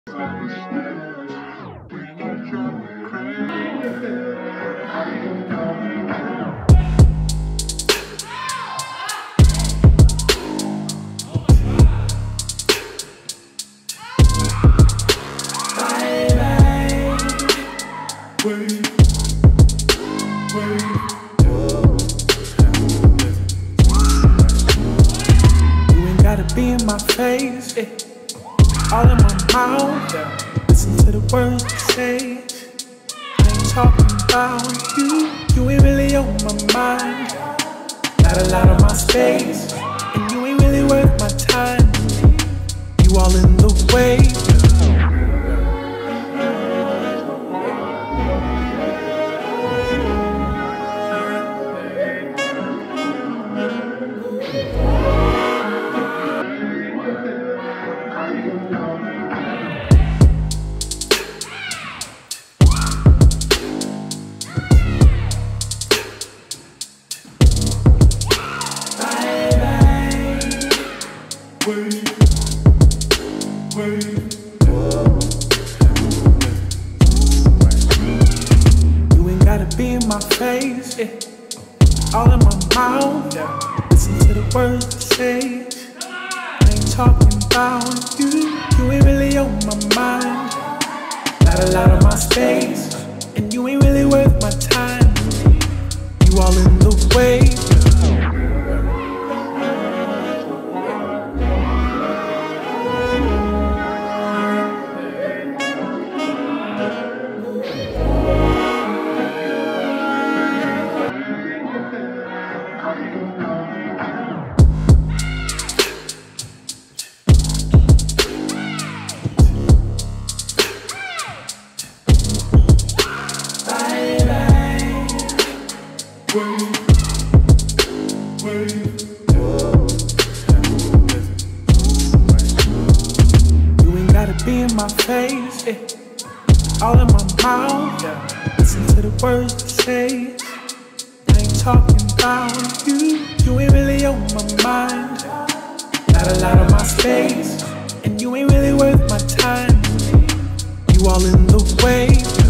Be in my face, all in my mouth. Listen to the words I say. I ain't talking about you. You ain't really on my mind. Not a lot of my space, and you ain't really worth my time. You all in the way. You ain't gotta be in my face, all in my mouth. Listen to the words I say. I ain't talking about you. You ain't really on my mind. Not a lot of my space, and you ain't really worth my time. You all in the way. You ain't gotta be in my face, all in my mouth. Listen to the words I say. I ain't talking about you. You ain't really on my mind. Not a lot of my space, and you ain't really worth my time. You all in the way.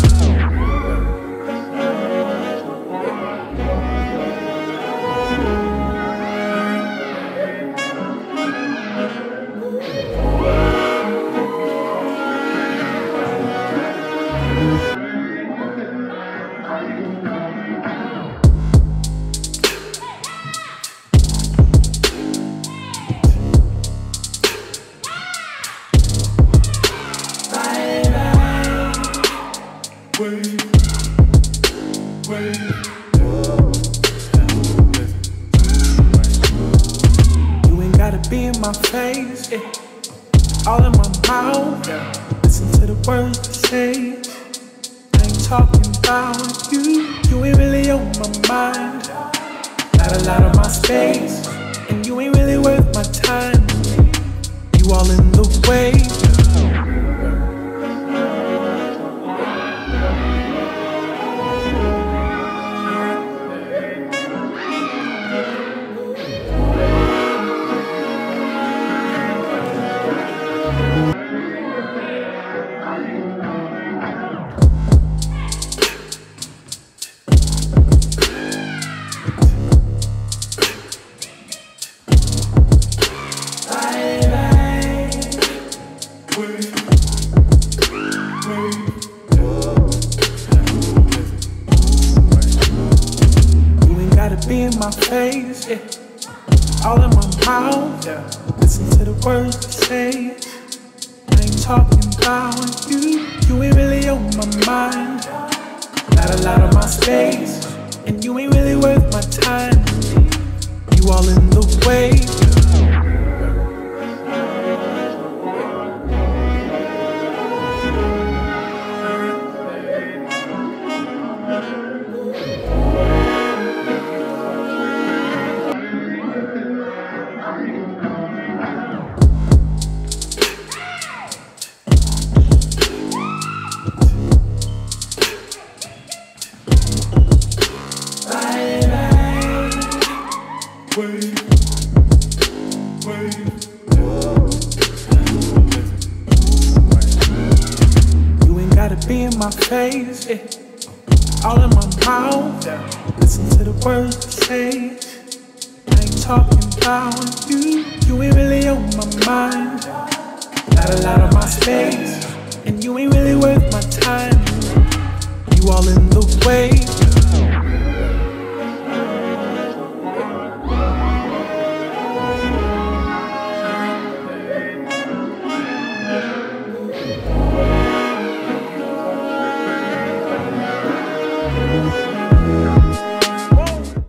You ain't gotta be in my face, all in my mouth. Listen to the words I say. I ain't talking about you. You ain't really on my mind. Not a lot of my space, and you ain't really worth my time. You all in the way. You ain't gotta be in my face, all in my mouth. Listen to the words I say. I ain't talking about you. You ain't really on my mind. Not a lot of my space, and you ain't really worth my time. You all in the way. my face, yeah. All in my mouth, yeah. Listen to the words I say. I ain't talking about you. You ain't really on my mind. Not a lot of my space, and you ain't really worth my time.